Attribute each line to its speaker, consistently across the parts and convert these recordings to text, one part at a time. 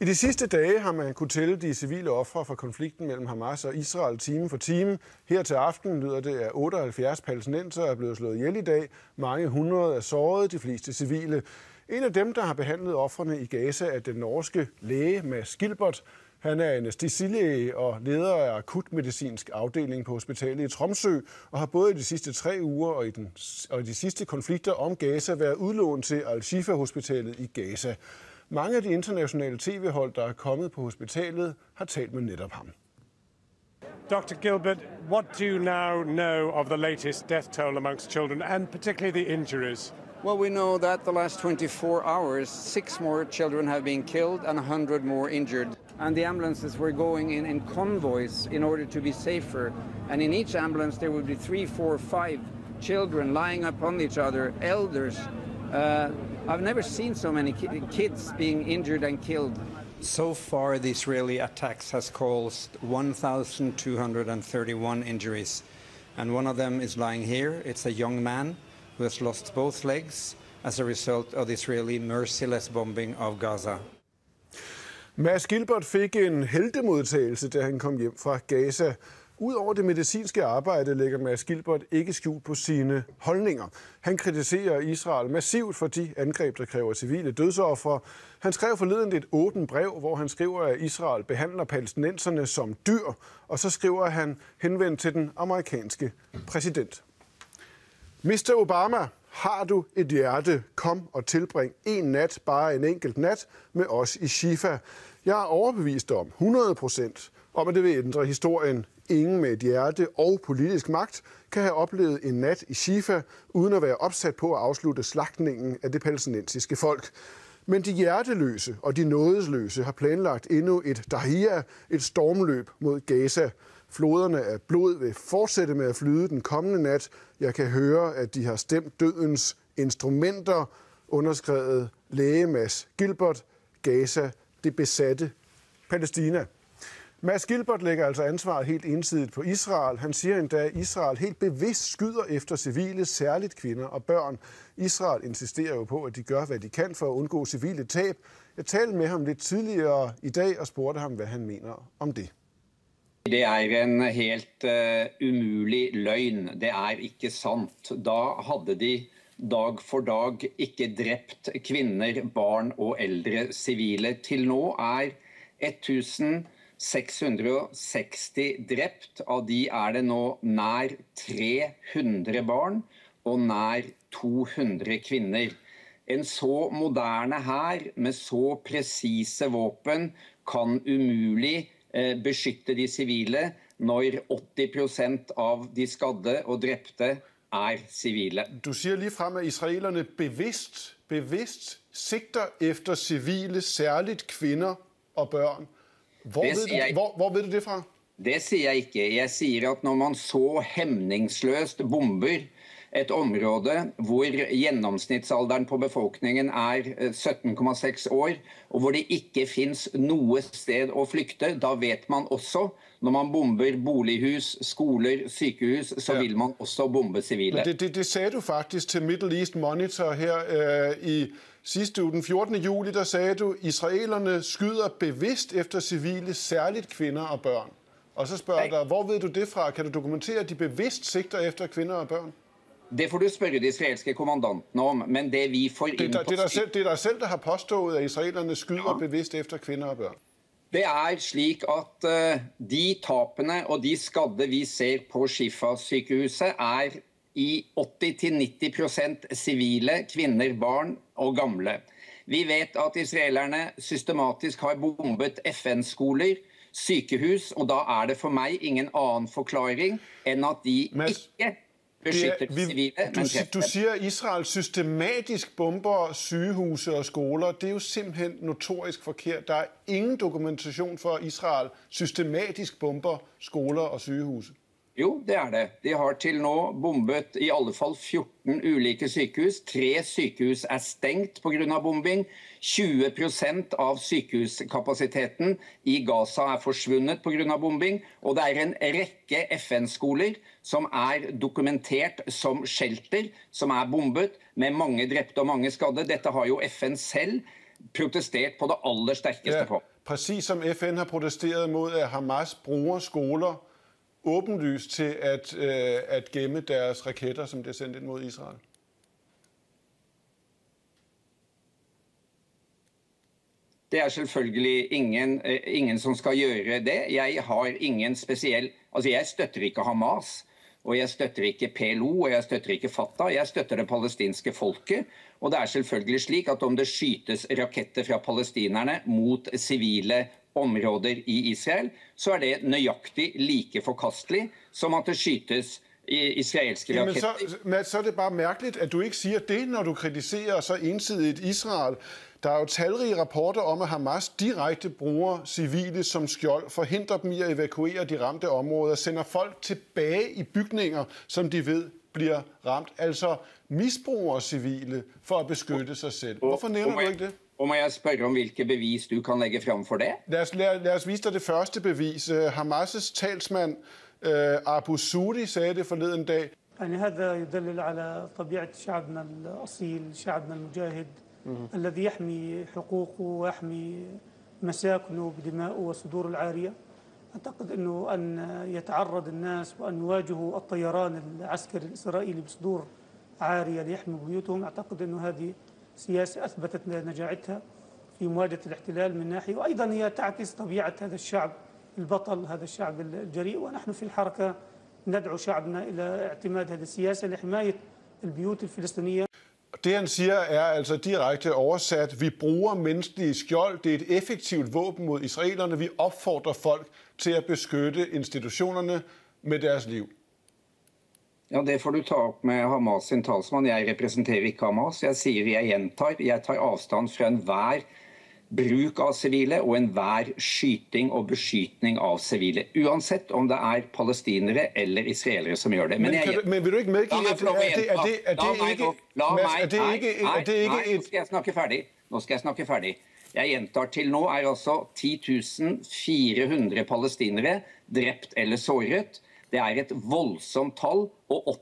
Speaker 1: I de sidste dage har man kunnet tælle de civile ofre fra konflikten mellem Hamas og Israel time for time. Her til aften lyder det, at 78 palæstinensere er blevet slået ihjel i dag. Mange hundrede er såret, de fleste civile. En af dem, der har behandlet ofrene i Gaza, er den norske læge Mads Gilbert. Han er anæstesilæge og leder af akutmedicinsk afdeling på hospitalet i Tromsø, og har både i de sidste 3 uger og i de sidste konflikter om Gaza været udlånt til Al-Shifa-hospitalet i Gaza. Mange af de internationale tv-hold, der er kommet på hospitalet, har talt med netop ham.
Speaker 2: Dr. Gilbert, what do you now know of the latest death toll amongst children, and particularly the injuries?
Speaker 3: Well, we know that the last 24 hours, 6 more children have been killed and 100 more injured. And the ambulances were going in convoys in order to be safer. And in each ambulance there would be 3, 4, 5 children lying upon each other, elders. I've never seen so many kids being injured and killed. So far, the Israeli attacks has caused 1,231 injuries. And one of them is lying here. It's a young man who has lost both legs as a result of the Israeli merciless bombing of Gaza.
Speaker 1: Mads Gilbert fik en heltemodtagelse, da han kom hjem fra Gaza. Udover det medicinske arbejde lægger Mads Gilbert ikke skjult på sine holdninger. Han kritiserer Israel massivt for de angreb, der kræver civile dødsofre. Han skrev forleden et åbent brev, hvor han skriver, at Israel behandler palæstinenserne som dyr, og så skriver han henvendt til den amerikanske præsident. Mr. Obama, har du et hjerte? Kom og tilbring en nat, bare en enkelt nat, med os i Shifa. Jeg er overbevist om 100% om, at det vil ændre historien. Ingen med et hjerte og politisk magt kan have oplevet en nat i Shifa, uden at være opsat på at afslutte slagtningen af det palæstinensiske folk. Men de hjerteløse og de nådesløse har planlagt endnu et dahia, et stormløb mod Gaza. Floderne af blod vil fortsætte med at flyde den kommende nat. Jeg kan høre, at de har stemt dødens instrumenter, underskrevet læge Mads Gilbert. Gaza, det besatte Palæstina. Mads Gilbert lægger altså ansvaret helt ensidigt på Israel. Han siger endda, at Israel helt bevidst skyder efter civile, særligt kvinder og børn. Israel insisterer jo på, at de gør, hvad de kan for at undgå civile tab. Jeg talte med ham lidt tidligere i dag og spurgte ham, hvad han mener om det.
Speaker 4: Det er en helt umulig løgn. Det er ikke sant. Da hadde de dag for dag ikke drept kvinner, barn og ældre civile. Til nå er 1660 drept. Av de er det nå nær 300 barn og nær 200 kvinner. En så moderne hær med så præcise våpen kan umulig beskytte de civile når 80% av de skadde og drepte er civile.
Speaker 1: Du siger lige frem, at israelerne bevidst sigter efter civile, særligt kvinder og børn. Hvor ved du det fra?
Speaker 4: Det siger jeg ikke. Jeg siger, at når man så hemningsløst bomber et område hvor gjennomsnittsalderen på befolkningen er 17,6 år, og hvor det ikke findes noe sted å flykte, da vet man også, når man bomber bolighus, skoler, sykehus, så vil man også bombe civile.
Speaker 1: Det sagde du faktisk til Middle East Monitor her i sidste uge, den 14. juli, der sagde du, israelerne skyder bevidst efter civile, særligt kvinder og børn. Og så spørger jeg dig, hvor ved du det fra? Kan du dokumentere, at de bevidst sigter efter kvinder og børn?
Speaker 4: Det får du spørge de israelske kommandanten om, men det vi får
Speaker 1: det er dig selv, der har påstået, at israelerne skyder bevidst efter kvinder og børn.
Speaker 4: Det er slik at de tapene og de skadde vi ser på Shifa-sykehuset er i 80-90% civile, kvinner, barn og gamle. Vi vet at israelerne systematisk har bombet FN-skoler, sykehus, og da er det for meg ingen annen forklaring enn at de ikke beskytter civile.
Speaker 1: Du siger, at Israel systematisk bomber sygehuse og skoler. Det er jo simpelthen notorisk forkert. Der er ingen dokumentation for, at Israel systematisk bomber skoler og sygehuse.
Speaker 4: Jo, det er det. De har til nå bombet i alle fall 14 ulike sykehus. 3 sykehus er stengt på grund av bombing. 20% av sykehuskapasiteten i Gaza er forsvunnet på grund av bombing. Og det er en rekke FN-skoler som er dokumentert som shelter, som er bombet med mange drepte og mange skadde. Dette har jo FN selv protestert på det aller sterkeste på.
Speaker 1: Præcis som FN har protesteret mod, at Hamas bruger skoler åbenlyst til at gemme deres raketter, som bliver sendt ind mod Israel.
Speaker 4: Det selvfølgelig ingen som skal gjøre det. Jeg har ingen spesiell... Altså, jeg støtter ikke Hamas, og jeg støtter ikke PLO, og jeg støtter ikke Fatah. Jeg støtter det palestinske folket. Og det selvfølgelig slik at om det skytes raketter fra palestinerne mot sivile områder i Israel, så det nøyaktig like forkastelig som at det skytes israelske raketter.
Speaker 1: Men så det bare mærkeligt, at du ikke siger det, når du kritiserer så ensidigt Israel. Der jo talrige rapporter om, at Hamas direkte bruger civile som skjold, forhindrer dem i at evakuere de ramte områder, sender folk tilbage i bygninger, som de ved bliver ramt. Altså misbruger civile for at beskytte sig selv. Hvorfor nævner du ikke det?
Speaker 4: Og må jeg spørge om hvilke bevis du kan lægge frem for det?
Speaker 1: Lad os vise dig det første bevis. Hamas' talsmand Abu Sudi sagde det forleden dag.
Speaker 5: هذا يدلل على طبيعة شعبنا الأصيل شعبنا المجاهد الذي يحمي حقوقه ويحمي مساكنه بدمائه وصدور العارية. أعتقد أنه أن يتعرض الناس وأن يواجهوا الطيران العسكري الإسرائيلي بصدور عارية ليحموا بيوتهم. أعتقد أنه هذه سياسة أثبتت نجاعتها في مواجهة الاحتلال من ناحية، وأيضا هي تعكس طبيعة هذا الشعب البطل، هذا الشعب الجريء. ونحن في الحركة ندعو شعبنا إلى اعتماد هذه السياسة لحماية البيوت الفلسطينية.
Speaker 1: Det han siger altså direkte oversat, vi bruger menneskelige skjold, det et effektivt våben mod israelerne, vi opfordrer folk til at beskytte institutionerne med deres liv.
Speaker 4: Ja, det får du ta opp med Hamas sin talsmann. Jeg representerer ikke Hamas. Jeg sier, jeg gjentar, jeg tar avstand fra enhver bruk av sivile og enhver skyting og beskytning av sivile. Uansett om det palestinere eller israelere som gjør det.
Speaker 1: Men vil du ikke medgive, at det ikke...
Speaker 4: Nå skal jeg snakke ferdig. Jeg gjentar til nå altså 10.400 palestinere drept eller såret. Det et voldsomt tall, og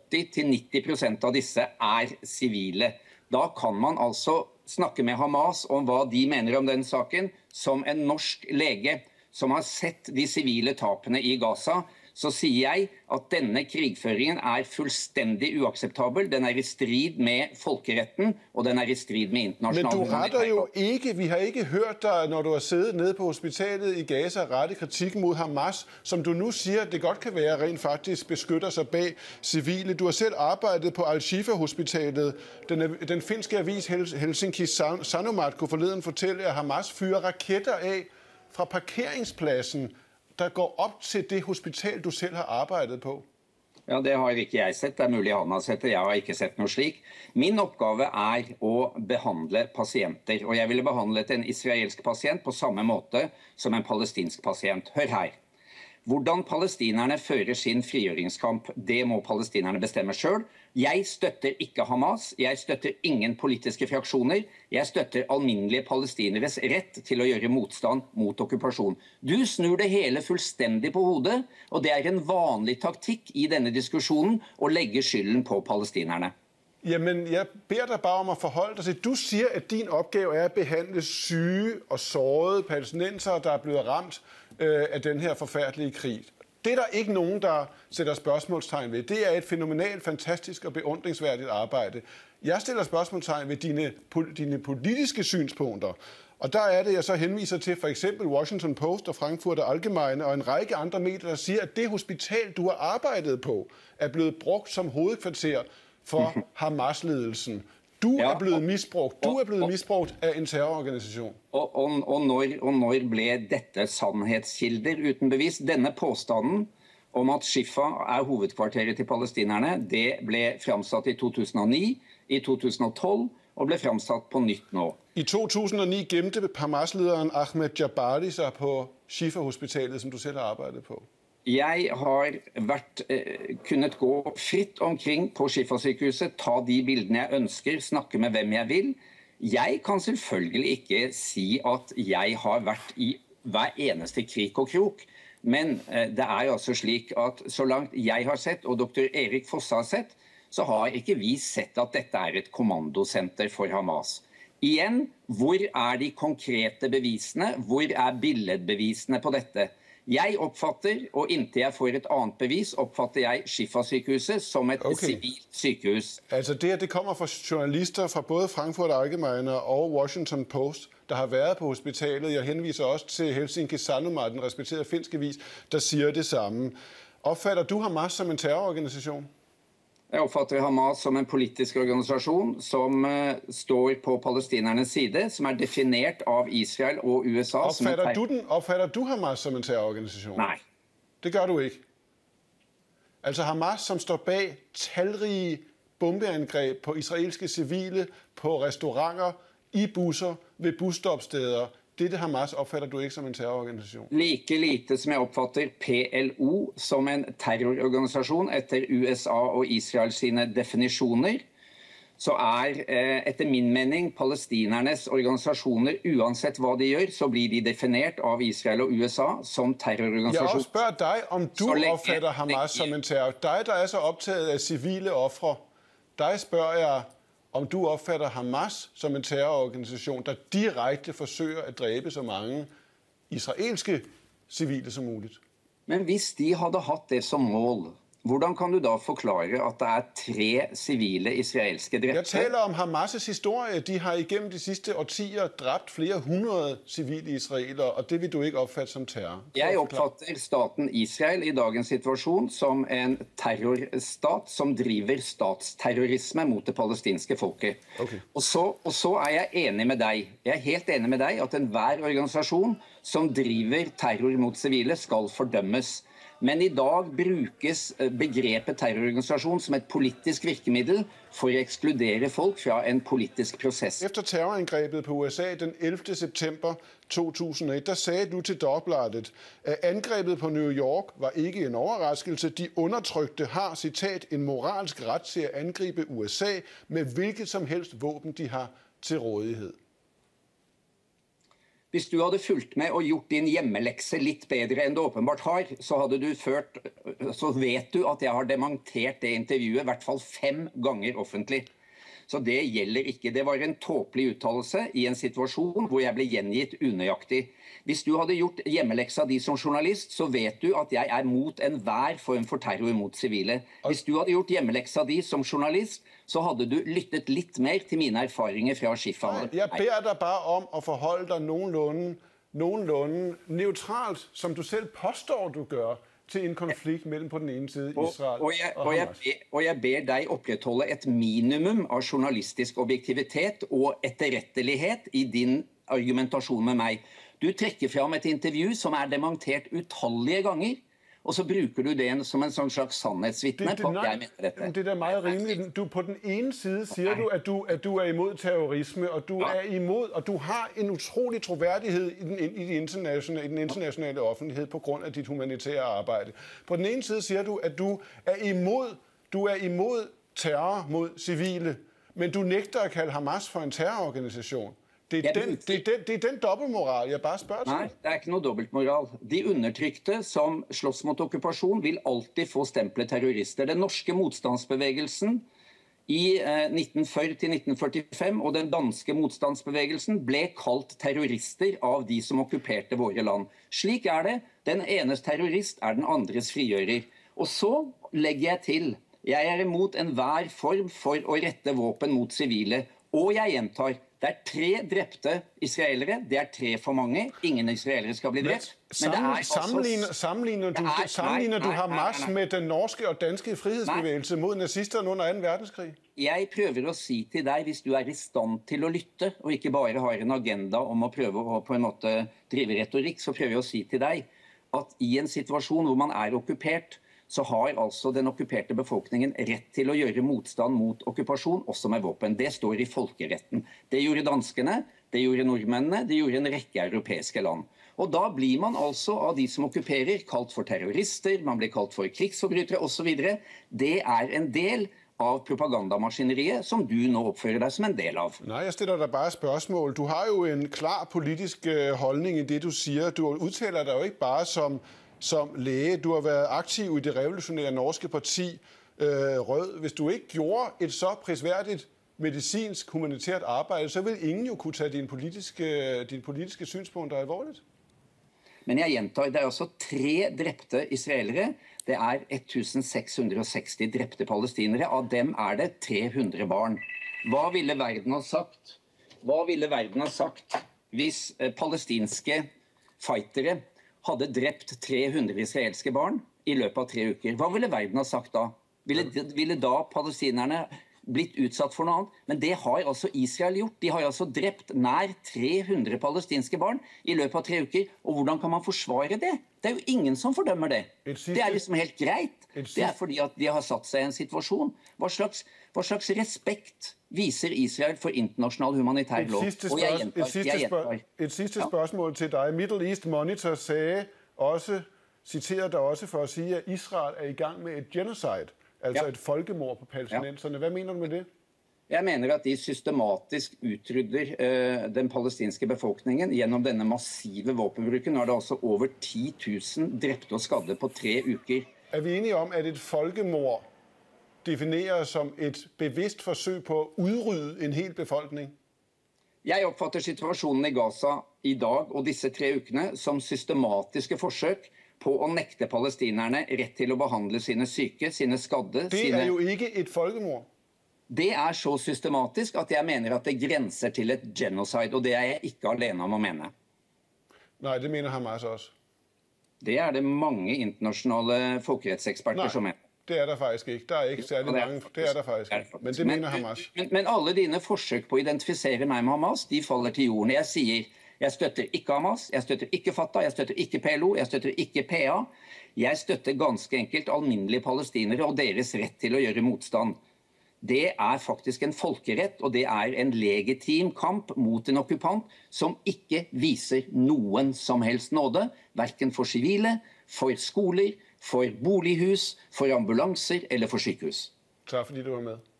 Speaker 4: 80-90% av disse sivile. Da kan man altså snakke med Hamas om hva de mener om den saken. Som en norsk lege som har sett de sivile tapene i Gaza, så sier jeg at denne krigføringen fullstendig uakseptabel. Den i strid med folkeretten, og den i strid med internasjonal...
Speaker 1: Men du retter jo ikke, vi har ikke hørt dig, når du har siddet nede på hospitalet i Gaza, rette kritik mod Hamas, som du nu siger, det godt kan være, rent faktisk beskytter sig bag civile. Du har selv arbejdet på Al-Shifa-hospitalet. Den finske avis Helsinki Sanomat kunne forleden fortælle, at Hamas fyrer raketter af fra parkeringspladsen, der går op til det hospital, du selv har arbejdet på?
Speaker 4: Ja, det har ikke jeg sett. Det mulig han har sett det. Jeg har ikke sett noe slik. Min oppgave å behandle pasienter, og jeg ville behandlet en israelsk pasient på samme måte som en palestinsk pasient. Hør her. Hvordan palestinerne fører sin frigjøringskamp, det må palestinerne bestemme selv. Jeg støtter ikke Hamas, jeg støtter ingen politiske fraksjoner, jeg støtter alminnelige palestineres rett til å gjøre motstand mot okkupasjon. Du snur det hele fullstendig på hodet, og det en vanlig taktikk i denne diskusjonen å legge skylden på palestinerne.
Speaker 1: Jamen, jeg beder deg bare om å forholde deg til. Du sier at din oppgave å behandle syge og sårede palæstinensere, der blevet ramt af den her forfærdelige krig. Det der ikke nogen, der sætter spørgsmålstegn ved. Det et fænomenalt, fantastisk og beundringsværdigt arbejde. Jeg stiller spørgsmålstegn ved dine politiske synspunkter. Og der det, jeg så henviser til for eksempel Washington Post og Frankfurter Allgemeine og en række andre medier, der siger, at det hospital, du har arbejdet på, blevet brugt som hovedkvarter for Hamas-ledelsen. Du blevet misbrugt. Du blevet misbrugt af en terrororganisation.
Speaker 4: Og når ble dette sannhetskilder uten bevis? Denne påstanden om at Shifa hovedkvarteret til palestinerne, det ble fremsatt i 2009, i 2012 og ble fremsatt på nytt nå.
Speaker 1: I 2009 gemte Hamas-lederen Ahmed Jabari sig på Shifa-hospitalet, som du selv har arbejdet på.
Speaker 4: Jeg har kunnet gå fritt omkring på Shifa-sykehuset, ta de bildene jeg ønsker, snakke med hvem jeg vil. Jeg kan selvfølgelig ikke si at jeg har vært i hver eneste krik og krok, men det altså slik at så langt jeg har sett, og dr. Erik Fosse har sett, så har ikke vi sett at dette et kommandosenter for Hamas. Igjen, hvor de konkrete bevisene? Hvor billedbevisene på dette? Jeg oppfatter, og inntil jeg får et annet bevis, oppfatter jeg Shifa-sykehuset som et civilt sykehus.
Speaker 1: Altså det kommer fra journalister fra både Frankfurt Allgemeine og Washington Post, der har været på hospitalet. Jeg henviser også til Helsingin Sanomat, den respekterede finske avis, der siger det samme. Opfatter du Hamas som en terrororganisation?
Speaker 4: Jeg oppfatter Hamas som en politisk organisasjon som står på palestinernes side, som definert av Israel og USA.
Speaker 1: Opfatter du Hamas som en terrororganisation?
Speaker 4: Nej.
Speaker 1: Det gør du ikke. Altså Hamas, som står bag talrige bombeangreb på israelske civile, på restauranter, i busser, ved busstopsteder. Dette Hamas opfatter du ikke som en terrororganisation?
Speaker 4: Like lite som jeg oppfatter PLO som en terrororganisasjon etter USA og Israel sine definisjoner, så etter min mening palestinernes organisasjoner, uansett hva de gjør, så blir de definert av Israel og USA som terrororganisasjon.
Speaker 1: Jeg også spørger dig, om du opfatter Hamas som en terror. Dig, der så optaget af civile ofre. Dig spørger jeg, om du opfatter Hamas som en terrororganisation, der direkte forsøger at dræbe så mange israelske civile som muligt.
Speaker 4: Men hvis de hadde hatt det som mål, hvordan kan du da forklare at det 3 civile israelske drepte?
Speaker 1: Jeg taler om Hamas' historie. De har igennem de sidste årtier dræbt flere 100 civile israelere, og det vil du ikke opfatte som terror.
Speaker 4: Jeg oppfatter staten Israel i dagens situasjon som en terrorstat som driver statsterrorisme mot det palestinske folket.
Speaker 1: Okay.
Speaker 4: Og så jeg enig med deg. Jeg helt enig med deg at enhver organisasjon som driver terror mot civile skal fordømmes. Men i dag brukes begrepet terrororganisasjon som et politisk virkemiddel for å ekskludere folk fra en politisk prosess.
Speaker 1: Efter terrorangrebet på USA den 11. september 2001, der sagde du til Dagbladet, at angrebet på New York var ikke en overraskelse. De undertrykte har, citat, en moralsk ret til at angribe USA med hvilket som helst våben de har til rådighed.
Speaker 4: Hvis du hadde fulgt med og gjort din hjemmelekse litt bedre enn du åpenbart har, så vet du at jeg har dementert det intervjuet i hvert fall 5 ganger offentlig. Så det gjelder ikke. Det var en tåpelig uttalelse i en situasjon hvor jeg ble gjengitt unøyaktig. Hvis du hadde gjort hjemmeleksa di som journalist, så vet du at jeg mot enhver form for terror mot sivile. Hvis du hadde gjort hjemmeleksa di som journalist, så hadde du lyttet litt mer til mine erfaringer fra Shifa.
Speaker 1: Jeg ber deg bare om å forholde deg noenlunde neutralt, som du selv påstår du gjør, til en konflikt mellom på den ene side Israel og Hamas.
Speaker 4: Og jeg ber deg opprettholde et minimum av journalistisk objektivitet og etterrettelighet i din argumentasjon med meg. Du trekker fram et intervju som dementert utallige ganger, og så bruker du det som en slags sannhetsvitne på at jeg mener dette.
Speaker 1: Det meget rimeligt. Du på den ene side siger du, at du imod terrorisme, og du imod, og du har en utrolig troværdighed i den internationale offentlighed på grund af dit humanitære arbejde. På den ene side siger du, at du er imod terror mod civile, men du nægter at kalde Hamas for en terrororganisation. Det er den dobbeltmoral jeg bare spørger til.
Speaker 4: Nei, det ikke noe dobbeltmoral. De undertrykte som slåss mot okkupasjon vil alltid få stemple terrorister. Den norske motstandsbevegelsen i 1940 til 1945 og den danske motstandsbevegelsen ble kalt terrorister av de som okkuperte våre land. Slik det. Den enes terrorist den andres frigjører. Og så legger jeg til, jeg imot enhver form for å rette våpen mot sivile. Og jeg gjentar, det 3 drepte israelere, det 3 for mange. Ingen israelere skal bli drept.
Speaker 1: Sammenligner du Hamas med den norske og danske frihedsbevægelse mot nazisterne under 2. verdenskrig?
Speaker 4: Jeg prøver å si til deg, hvis du i stand til å lytte, og ikke bare har en agenda om å prøve å på en måte drive retorikk, så prøver jeg å si til deg at i en situasjon hvor man okkupert, så har altså den okkuperte befolkningen rett til å gjøre motstand mot okkupasjon, også med våpen. Det står i folkeretten. Det gjorde danskene, det gjorde nordmennene, det gjorde en rekke europeiske land. Og da blir man altså av de som okkuperer kalt for terrorister, man blir kalt for krigsforbrytere osv. Det en del av propagandamaskineriet som du nå oppfører deg som en del av.
Speaker 1: Nej, jeg stiller deg bare spørsmål. Du har jo en klar politisk holdning i det du sier. Du udtaler deg jo ikke bare som læge. Du har været aktiv i det revolutionære norske parti Rød. Hvis du ikke gjorde et så prisværdigt medicinsk, humanitært arbejde, så vil ingen jo kunne tage dine politiske synspunkter alvorligt.
Speaker 4: Men jeg gjentar, det altså 3 drepte israelere. Det 1660 drepte palestinere. Av dem det 300 barn. Hva ville verden ha sagt? Hva ville verden ha sagt hvis palestinske fightere hadde drept 300 israelske barn i løpet av 3 uker? Hva ville verden ha sagt da? Ville da palestinerne blitt utsatt for noe annet? Men det har altså Israel gjort. De har altså drept nær 300 palestinske barn i løpet av 3 uker. Og hvordan kan man forsvare det? Det jo ingen som fordømmer det. Det liksom helt greit. Det fordi at de har satt seg i en situasjon. Hva slags respekt viser Israel for internasjonal humanitær lov?
Speaker 1: Et sidste spørsmål til deg. Middle East Monitor citerer deg også for å si at Israel i gang med et genocide. Altså et folkemord på palæstinenserne. Hva mener du med det?
Speaker 4: Jeg mener at de systematisk utrydder den palestinske befolkningen gjennom denne massive våpenbruken. Nå det altså over 10 000 drepte og skadde på 3 uker.
Speaker 1: Vi enige om at et folkemord defineres som et bevisst forsøk på å utrydde en hel befolkning?
Speaker 4: Jeg oppfatter situasjonen i Gaza i dag og disse 3 ukene som systematiske forsøk på å nekte palestinerne rett til å behandle sine syke, sine skadde.
Speaker 1: Det jo ikke et folkemord.
Speaker 4: Det så systematisk at jeg mener at det grenser til et genocide, og det jeg ikke alene om å mene.
Speaker 1: Nei, det mener Hamas også.
Speaker 4: Det det mange internasjonale folkerettseksperter som mener.
Speaker 1: Det det faktisk ikke. Det ikke særlig mange. Det det faktisk ikke. Men det mener Hamas.
Speaker 4: Men alle dine forsøk på å identifisere meg med Hamas, de faller til jorden. Jeg sier jeg støtter ikke Hamas, jeg støtter ikke Fatah, jeg støtter ikke PLO, jeg støtter ikke PA. Jeg støtter ganske enkelt alminnelige palestinere og deres rett til å gjøre motstand. Det faktisk en folkerett, og det en legitim kamp mot en okkupant som ikke viser noen som helst nåde, hverken for sivile, for skoler, for bolighus, for ambulanser eller for sykehus.
Speaker 1: Takk fordi du var med.